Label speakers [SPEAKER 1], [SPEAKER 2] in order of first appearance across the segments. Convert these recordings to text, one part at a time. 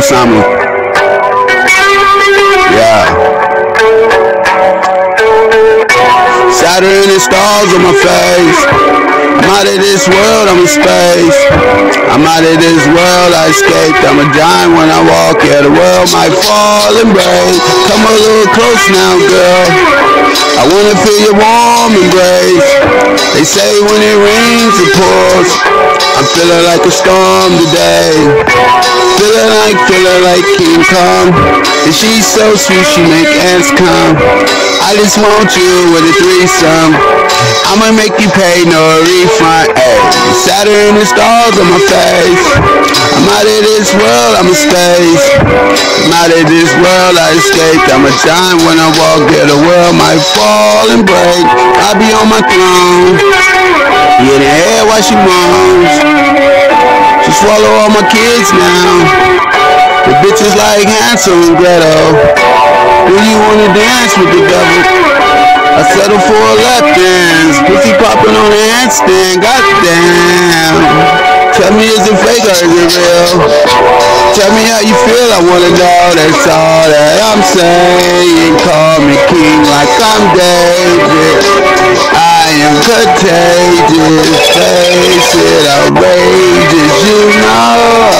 [SPEAKER 1] co-sign me. Yeah. Saturn and stars on my face. I'm out of this world, I'm in space. I'm out of this world, I escaped. I'm a giant when I walk, yeah, the world might fall and break. Come a little close now, girl. I wanna feel your warm embrace. They say when it rains, it pours. I'm feeling like a storm today. Feeling like King Kong. And she's so sweet, she make ants come. I just want you with a threesome. I'ma make you pay no refund, ayy. Saturn and stars on my face. I'm out of this world, I'm in space. I'm out of this world, I escaped. I'm a giant when I walk, yeah, the world might fall and break. I'll be on my throne, yeah, the air while she moans. She swallow all my kids now. The bitches like Hansel and Gretel. Do you wanna dance with the devil? I settle for a lap dance. Pussy popping on the handstand. Goddamn. Tell me, is it fake or is it real? Tell me how you feel, I wanna know. That's all that I'm saying. Call me king like I'm David. I am contagious. Face it, outrageous, you know.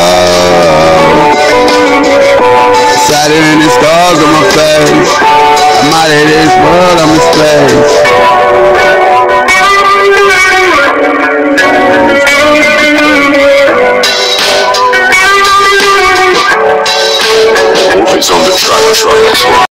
[SPEAKER 1] Saturn and stars on my face. I'm out of this world, I'm in space.
[SPEAKER 2] Always on the track.